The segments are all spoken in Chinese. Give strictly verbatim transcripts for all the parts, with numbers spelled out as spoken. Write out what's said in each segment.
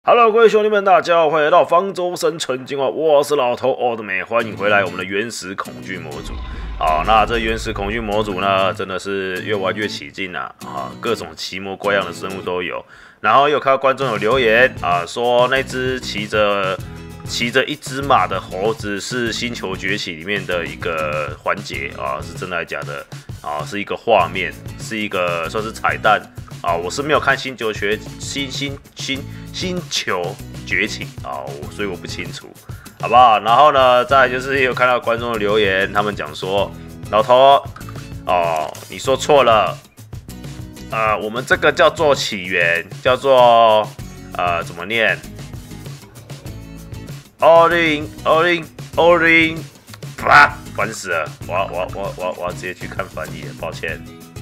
Hello，各位兄弟们，大家好，欢迎来到方舟生存今晚，我是老头奥特美，欢迎回来我们的原始恐惧模组。好，那这原始恐惧模组呢，真的是越玩越起劲啊！啊，各种奇模怪样的生物都有。然后又看到观众有留言啊，说那只骑着骑着一只马的猴子是《星球崛起》里面的一个环节啊，是真的还是假的？啊，是一个画面，是一个算是彩蛋。啊，我是没有看星球崛星星星星球崛起啊，所以我不清楚，好不好？然后呢，再来就是有看到观众的留言，他们讲说，老头，哦，你说错了，呃，我们这个叫做起源，叫做呃，怎么念 ？Origin Origin Origin， 啊，烦死了！我要我要我要我要我要直接去看翻译了，抱歉。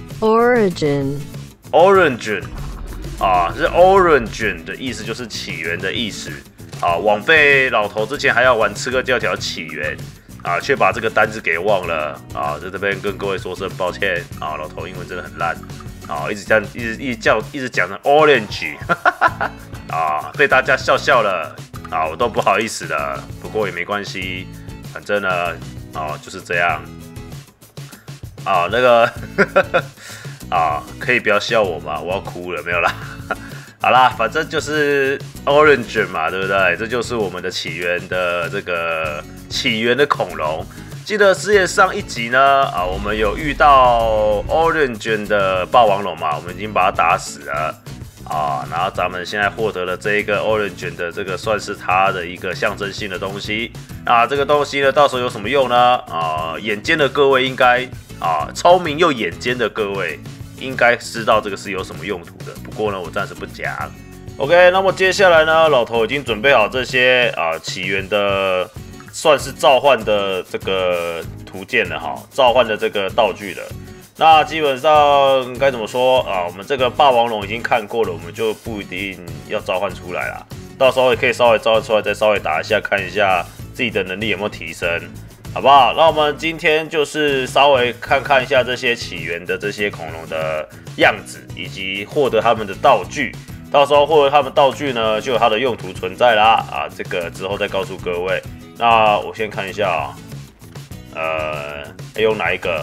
Origin。Origin 啊，是 Origin 的意思，就是起源的意思。啊，枉费老头之前还要玩刺客教条起源，啊，却把这个单字给忘了。啊，在这边跟各位说声抱歉。啊，老头英文真的很烂。啊，一直这样，一直一直叫，一直讲成 Orange， 啊，被大家笑笑了。啊，我都不好意思了。不过也没关系，反正呢，啊，就是这样。啊，那个。啊，可以不要笑我吗？我要哭了，没有啦。好啦，反正就是 Origin 嘛，对不对？这就是我们的起源的这个起源的恐龙。记得世界上一集呢，啊，我们有遇到 Origin 的霸王龙嘛，我们已经把它打死了啊。然后咱们现在获得了这一个 Origin 的这个算是它的一个象征性的东西。那这个东西呢，到时候有什么用呢？啊，眼尖的各位应该啊，聪明又眼尖的各位。应该知道这个是有什么用途的，不过呢，我暂时不讲。OK， 那么接下来呢，老头已经准备好这些啊起源的，算是召唤的这个图鉴了哈，召唤的这个道具了。那基本上该怎么说啊？我们这个霸王龙已经看过了，我们就不一定要召唤出来啦。到时候也可以稍微召唤出来，再稍微打一下，看一下自己的能力有没有提升。好不好？那我们今天就是稍微看看一下这些起源的这些恐龙的样子，以及获得他们的道具。到时候获得他们道具呢，就有它的用途存在啦。啊，这个之后再告诉各位。那我先看一下啊，呃，用哪一个？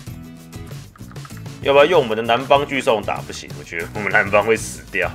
要不要用我们的南方巨兽打？不行，我觉得我们南方会死掉。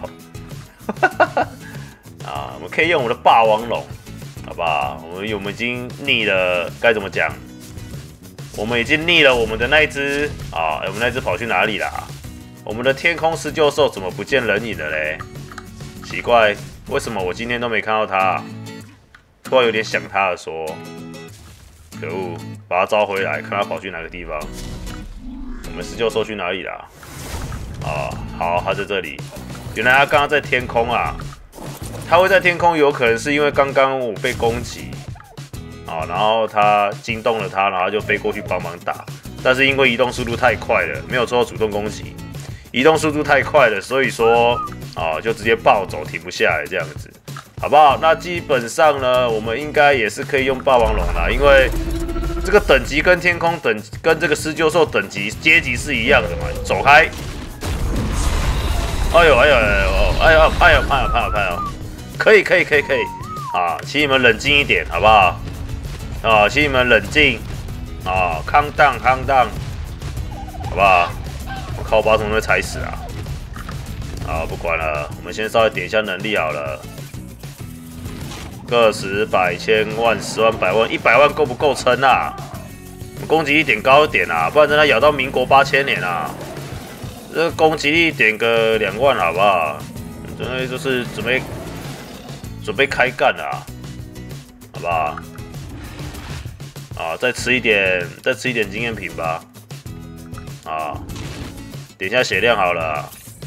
啊，我们可以用我们的霸王龙。好吧，我们我们已经腻了，该怎么讲？我们已经腻了我们的那一只啊，我们那只跑去哪里啦？我们的天空狮鹫兽怎么不见人影了嘞？奇怪，为什么我今天都没看到它、啊？突然有点想它了说，可恶，把它招回来，看它跑去哪个地方。我们狮鹫兽去哪里啦？啊，好，它在这里。原来它刚刚在天空啊。它会在天空，有可能是因为刚刚我被攻击，啊，然后它惊动了它，然后就飞过去帮忙打。但是因为移动速度太快了，没有做到主动攻击，移动速度太快了，所以说啊，就直接暴走，停不下来这样子，好不好？那基本上呢，我们应该也是可以用霸王龙啦，因为这个等级跟天空等跟这个狮鹫兽等级阶级是一样的嘛。走开！哎呦哎呦哎呦哎呦哎呦哎呦哎呦哎呦！可以，可以，可以，可以，啊，请你们冷静一点，好不好？啊，请你们冷静，啊，calm down calm down，好不好？我靠，我把怎么会踩死啊？啊，不管了，我们先稍微点一下能力好了。个十百千万十万百万一百万够不够撑啊？攻击力点高一点啊，不然真的咬到民国八千年啊！这个攻击力点个两万好不好？准备就是准备。准备开干了、啊，好不好？啊，再吃一点，再吃一点经验品吧。啊，点一下血量好了。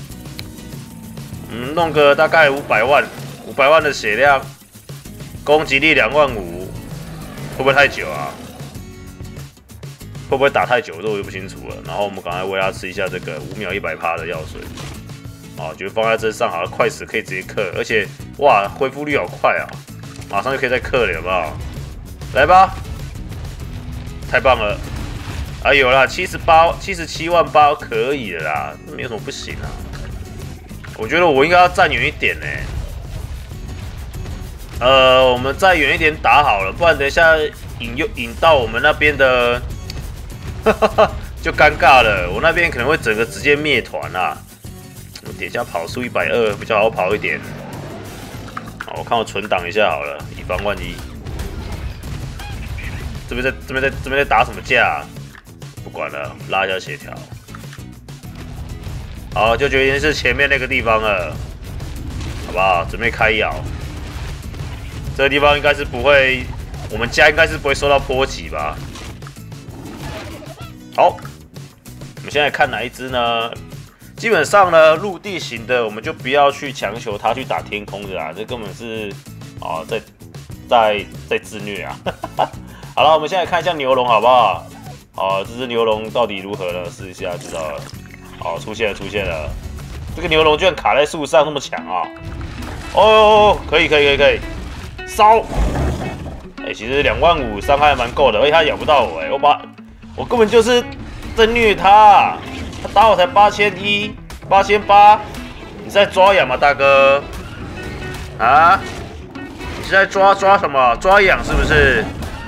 嗯，弄个大概五百万，五百万的血量，攻击力两万五，会不会太久啊？会不会打太久？这我就不清楚了。然后我们赶快喂他吃一下这个五秒一百趴的药水。哦，觉得放在身上好像快死，可以直接克，而且哇，恢复率好快啊，马上就可以再克了，好不好？来吧，太棒了！啊，有啦，七十八、七十七万八可以的啦，没有什么不行啊。我觉得我应该要站远一点呢、欸。 呃，我们再远一点打好了，不然等一下引诱引到我们那边的，就尴尬了。我那边可能会整个直接灭团啊。我等一下跑速一百二比较好跑一点。好，我看我存档一下好了，以防万一。这边在这边在这边在打什么架、啊？不管了，拉一下协调。好，就决定是前面那个地方了，好不好？准备开咬。这个地方应该是不会，我们家应该是不会受到波及吧？好，我们现在看哪一只呢？基本上呢，陆地型的我们就不要去强求它去打天空的啦，这根本是啊、哦，在在在自虐啊！好了，我们现在看一下牛龙好不好？好，这只牛龙到底如何呢？试一下知道了。好，出现了，出现了！这个牛龙居然卡在树上，那么强啊！哦，可以，可以，可以，可以，烧！哎、欸，其实两万五伤害蛮够的，而且它咬不到我、欸，哎，我把我根本就是在虐它。他打我才八千一、八千八，你在抓痒吗，大哥？啊？你是在抓抓什么？抓痒是不是？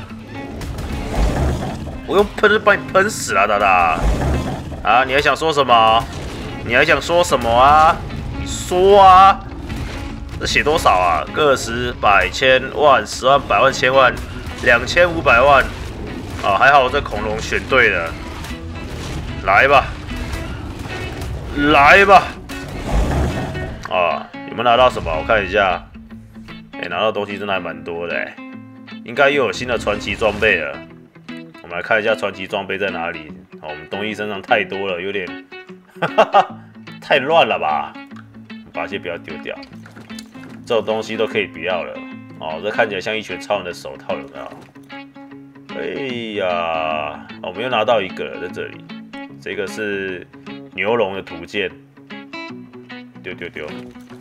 我用喷是把你喷死了，大大。啊？你还想说什么？你还想说什么啊？你说啊！这写多少啊？个十、百、千、万、十万、百万、千万、两千五百万。啊，还好我这恐龙选对了。来吧。来吧！啊，有没有拿到什么？我看一下。哎、欸，拿到东西真的还蛮多的哎，应该又有新的传奇装备了。我们来看一下传奇装备在哪里。好，我们东西身上太多了，有点哈哈哈太乱了吧？把这些不要丢掉，这种东西都可以不要了。哦，这看起来像一拳超人的手套，有没有？哎呀，我们又拿到一个了，在这里。这个是牛龙的图鉴，丢丢丢。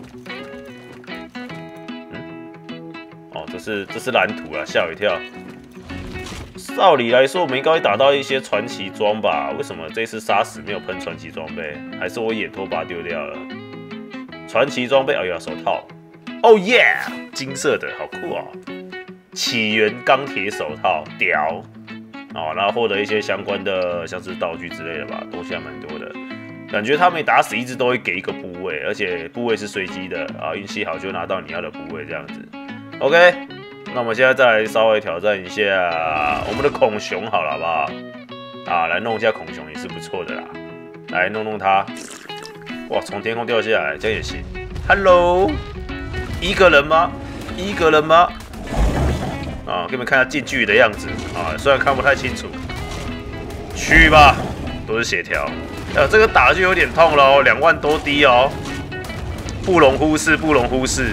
嗯，哦，这是这是蓝图啊，吓我一跳。照理来说，我们应该会打到一些传奇装吧？为什么这次杀死没有喷传奇装备？还是我眼拖把它丢掉了？传奇装备，哦，有手套。哦耶，金色的，好酷哦！起源钢铁手套，屌。哦，然后获得一些相关的，像是道具之类的吧，东西还蛮多的。感觉他每打死一只都会给一个部位，而且部位是随机的啊，运气好就拿到你要的部位这样子。OK， 那我们现在再来稍微挑战一下我们的孔熊好了，好不好？啊，来弄一下孔熊也是不错的啦，来弄弄它。哇，从天空掉下来，这样也行。Hello， 一个人吗？一个人吗？啊，给你们看一下近距离的样子啊，虽然看不太清楚。去吧，都是血条。呃，这个打就有点痛了哦，两万多滴哦，不容忽视，不容忽视。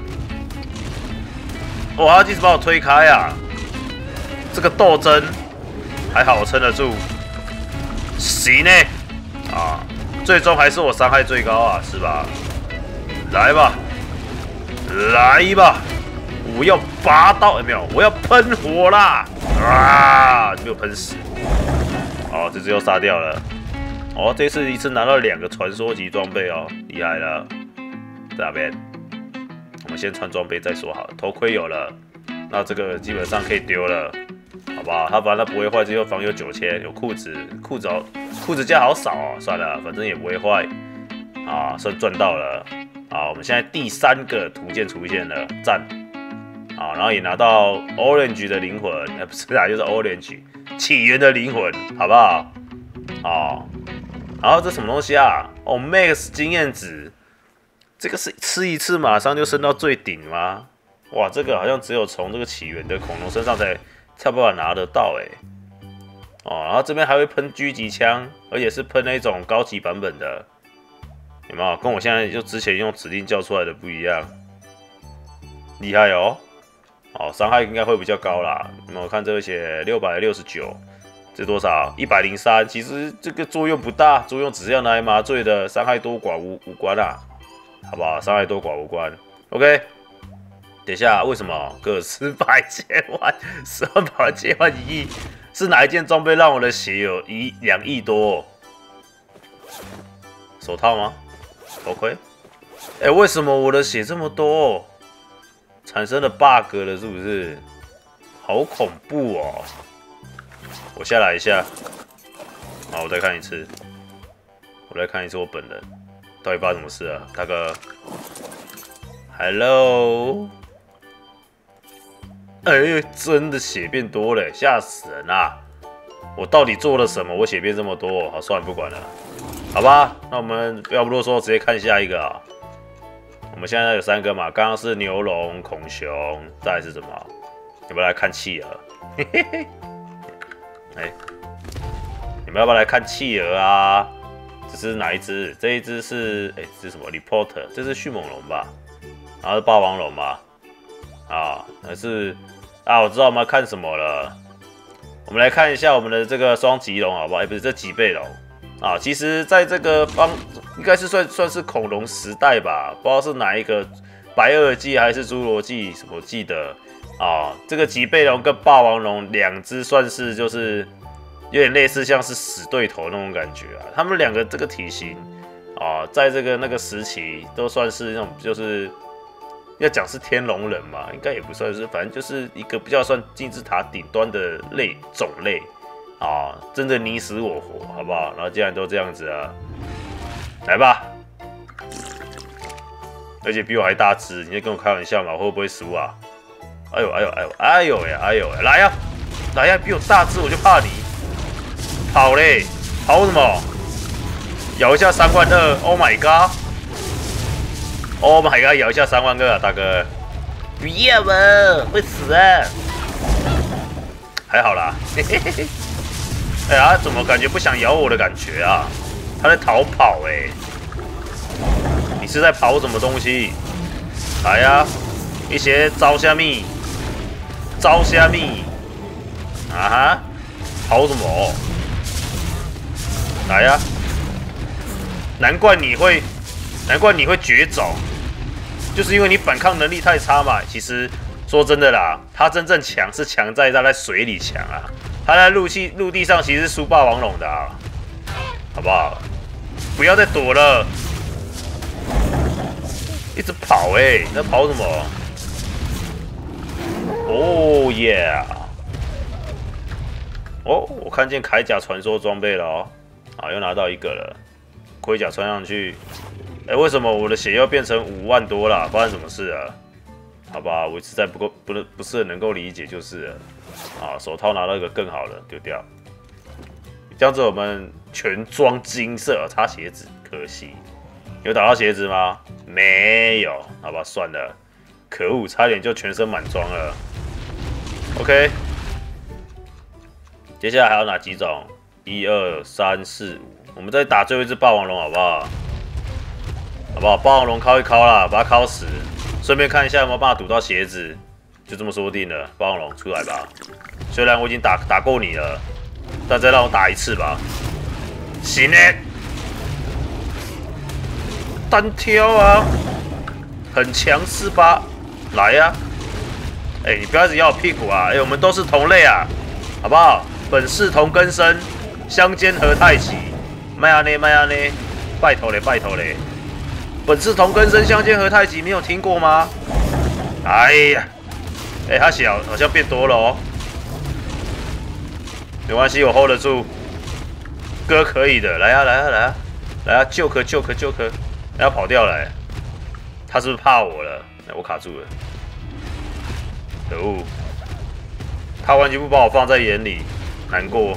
哇，他一直把我推开啊！这个斗争还好，我撑得住。行呢，啊，最终还是我伤害最高啊，是吧？来吧，来吧！我要拔刀，有没有？我要喷火啦！啊，没有喷死。哦，这只又杀掉了。哦，这次一次拿到两个传说级装备哦，厉害了。在哪边？我们先穿装备再说好了。头盔有了，那这个基本上可以丢了，好不好？它反正它不会坏，只有防有九千，有裤子，裤子哦，裤子价好少哦，算了，反正也不会坏。啊，算赚到了。啊，我们现在第三个图鉴出现了，赞。啊，然后也拿到 Orange 的灵魂，呃，不是啊，就是 Orange 起源的灵魂，好不好？哦，然后这什么东西啊？哦 ，Max 经验值，这个是吃一次马上就升到最顶吗？哇，这个好像只有从这个起源的恐龙身上才才有办法拿得到哎。哦，然后这边还会喷狙击枪，而且是喷那种高级版本的，有没有？跟我现在就之前用指令叫出来的不一样，厉害哦！哦，伤害应该会比较高啦。有没有看这个写六百六十九，这多少？一百零三。其实这个作用不大，作用只是要拿来麻醉的，伤害多寡无无关啊，好不好？伤害多寡无关。OK， 等一下，为什么个十百千万、十万百万千万一亿？是哪一件装备让我的血有一两亿多？手套吗？头盔？哎、欸，为什么我的血这么多？ 产生了 bug 了，是不是？好恐怖哦！我下来一下，好，我再看一次，我再看一次我本人，到底发生什么事啊，大哥 ？Hello， 哎、欸，真的血变多了，吓死人啊！我到底做了什么？我血变这么多？好，算了，不管了，好吧？那我们不要不啰嗦，直接看下一个啊。我们现在有三个嘛，刚刚是牛龙、孔熊，再来是什么？要不要来看企鹅？嘿嘿嘿，哎，你们要不要来看企鹅啊？这是哪一只？这一只是哎，这是什么 ？Reporter， 这是迅猛龙吧？然后是霸王龙吧？啊，还是啊，我知道我们要看什么了。我们来看一下我们的这个双棘龙，好不好？哎，不是，这棘背龙啊。其实在这个方应该是算算是恐龙时代吧，不知道是哪一个白垩纪还是侏罗纪什么纪的。啊，这个棘背龙跟霸王龙两只算是就是有点类似，像是死对头那种感觉啊。他们两个这个体型啊，在这个那个时期都算是那种就是要讲是天龙人嘛，应该也不算是，反正就是一个比较算金字塔顶端的类种类啊，真的你死我活，好不好？然后既然都这样子啊，来吧。而且比我还大只，你在跟我开玩笑吗？我会不会输啊？哎呦哎呦哎呦哎呦呀哎呦，来呀来呀，比我大只我就怕你，跑嘞，跑什么？咬一下三万二 ，Oh my god，Oh my god， 咬一下三万二啊，大哥，不要嘛，会死啊！还好啦，嘿嘿嘿嘿。哎呀，怎么感觉不想咬我的感觉啊？他在逃跑哎、欸，你是在跑什么东西？来呀，一些招虾米。招虾米啊哈，跑什么？来呀！难怪你会，难怪你会绝种，就是因为你反抗能力太差嘛。其实说真的啦，他真正强是强在他在水里强啊，他在陆地陆地上其实是输霸王龙的啊，好不好？不要再躲了，一直跑哎、欸，你在跑什么？哦耶！哦，我看见铠甲传说装备了哦，啊，又拿到一个了，盔甲穿上去。哎，为什么我的血又变成五万多了？发生什么事啊？好吧，我实在不够不不是很能够理解，就是了。啊，手套拿到一个更好的，丢掉。这样子我们全装金色，差鞋子，可惜。有打到鞋子吗？没有，好吧，算了。可恶，差点就全身满装了。OK， 接下来还有哪几种？一二三四五，我们再打最后一只霸王龙，好不好？好不好？霸王龙敲一敲啦，把它敲死，顺便看一下有没有办法赌到鞋子，就这么说定了。霸王龙出来吧，虽然我已经打打过你了，但再让我打一次吧。行嘞，单挑啊，很强是吧？来呀、啊！哎、欸，你不要一直咬我屁股啊！哎、欸，我们都是同类啊，好不好？本是同根生，相煎何太急？麦阿内，麦阿内，拜托嘞，拜托嘞！本是同根生，相煎何太急？没有听过吗？哎呀，哎、欸，他血好像变多了哦。没关系，我 hold 得住。哥可以的，来啊，来啊，来啊，来啊，救可救可救可！他要跑掉了、欸，他是不是怕我了？哎、欸，我卡住了。可恶！他完全不把我放在眼里，难过。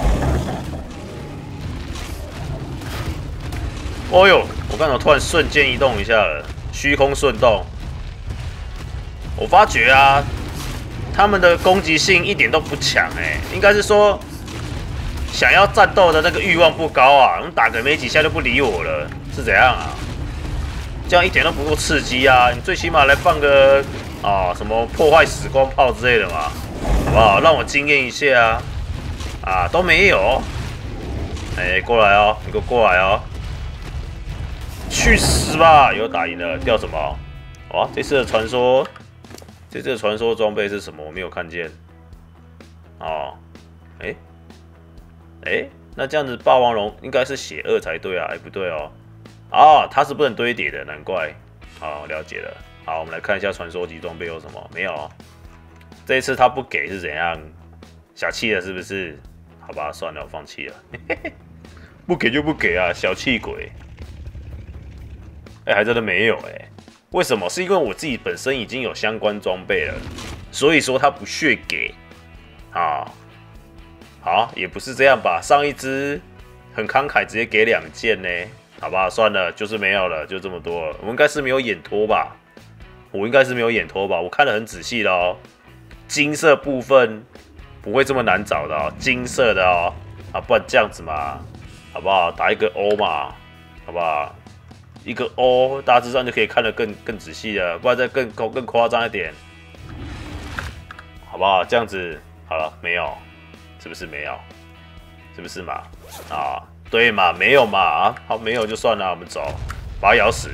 哦呦！我刚才突然瞬间移动一下了，虚空瞬动。我发觉啊，他们的攻击性一点都不强哎、欸，应该是说想要战斗的那个欲望不高啊，打个没几下就不理我了，是怎样啊？这样一点都不够刺激啊！你最起码来放个。啊，什么破坏时光炮之类的嘛，好不好？让我惊艳一下啊！啊，都没有。哎、欸，过来哦，你给我过来哦！去死吧！有打赢了，掉什么？哇，这次的传说，这次的传说装备是什么？我没有看见。哦，哎、欸，哎、欸，那这样子霸王龙应该是血二才对啊？哎、欸，不对哦。啊，它是不能堆叠的，难怪。好，了解了。 好，我们来看一下传说级装备有什么？没有，这一次他不给是怎样？小气了是不是？好吧，算了，我放弃了。不给就不给啊，小气鬼。哎、欸，还真的没有哎、欸，为什么？是因为我自己本身已经有相关装备了，所以说他不屑给。啊，好，也不是这样吧？上一支很慷慨，直接给两件呢。好吧，算了，就是没有了，就这么多了。我应该是没有眼拖吧？我应该是没有眼拖吧？我看得很仔细的哦，金色部分不会这么难找的哦，金色的哦，啊，不然这样子嘛，好不好？打一个 O 嘛，好不好？一个 O 大致上就可以看得更更仔细了，不然再更更夸张一点，好不好？这样子好了，没有，是不是没有？是不是嘛？啊。对嘛，没有嘛，啊，好，没有就算了，我们走，把它咬死，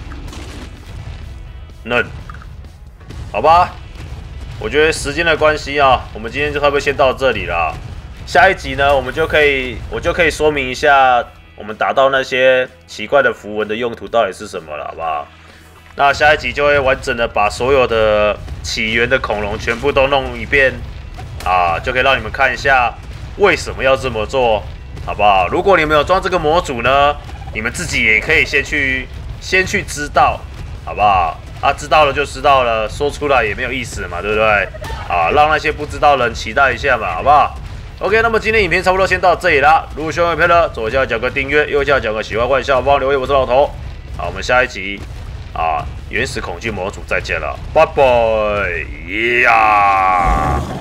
嫩，好吧，我觉得时间的关系啊，我们今天就差不多先到这里了。下一集呢，我们就可以，我就可以说明一下，我们打到那些奇怪的符文的用途到底是什么了，好不好？那下一集就会完整的把所有的起源的恐龙全部都弄一遍，啊，就可以让你们看一下为什么要这么做。好不好？如果你们有装这个模组呢，你们自己也可以先去先去知道，好不好？啊，知道了就知道了，说出来也没有意思嘛，对不对？啊，让那些不知道的人期待一下嘛，好不好 ？OK， 那么今天影片差不多先到这里啦。如果喜欢影片呢，左下角个订阅，右下角个喜欢，欢迎下方留言。我是老头，好，我们下一集啊，原始恐惧模组再见了，拜拜呀。